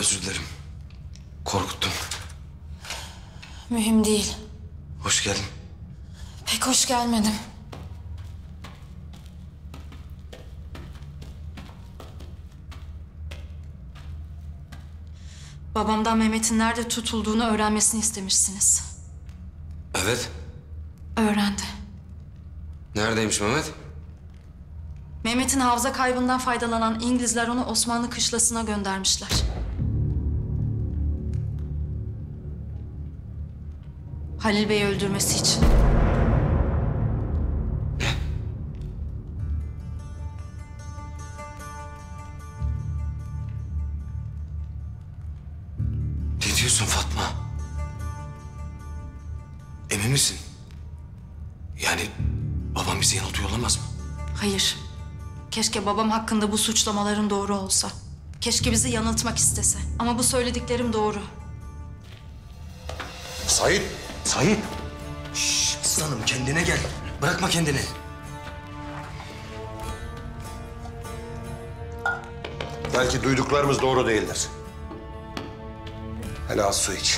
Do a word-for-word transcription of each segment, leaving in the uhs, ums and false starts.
Özür dilerim. Korkuttum. Mühim değil. Hoş geldin. Pek hoş gelmedim. Babamdan Mehmet'in nerede tutulduğunu öğrenmesini istemişsiniz. Evet. Öğrendi. Neredeymiş Mehmet? Mehmet'in hafıza kaybından faydalanan İngilizler onu Osmanlı kışlasına göndermişler. Halil Bey'i öldürmesi için. Ne diyorsun Fatma? Emin misin? Yani babam bizi yanıltıyor olamaz mı? Hayır. Keşke babam hakkında bu suçlamaların doğru olsa. Keşke bizi yanıltmak istese. Ama bu söylediklerim doğru. Sait! Sait! Şşş aslanım kendine gel. Bırakma kendini. Belki duyduklarımız doğru değildir. Hele az su iç.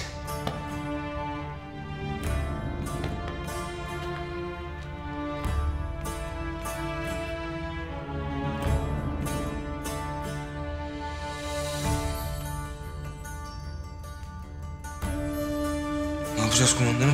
Ne yapacağız kumandanım?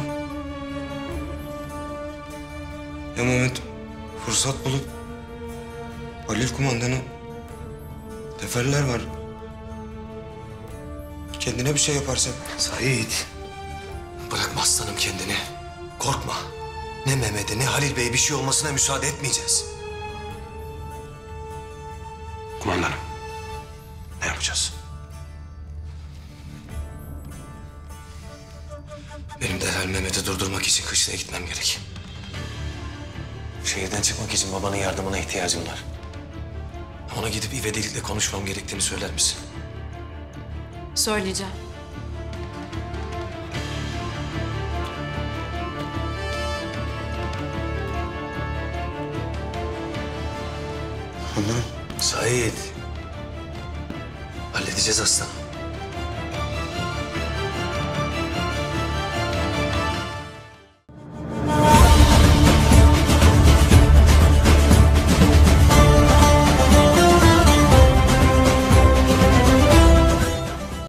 Ya Mehmet fırsat bulup Halil kumandanı teferler var. Kendine bir şey yaparsan. Sait, bırakma aslanım kendini. Korkma. Ne Mehmet'e ne Halil Bey'e bir şey olmasına müsaade etmeyeceğiz. Kumandanım, ne yapacağız? Benim derhal Mehmet'i durdurmak için kışlaya gitmem gerek. Şehirden çıkmak için babanın yardımına ihtiyacım var. Ona gidip ivedilikle konuşmam gerektiğini söyler misin? Söyleyeceğim. Kumandanım. Sait. Halledeceğiz aslanım.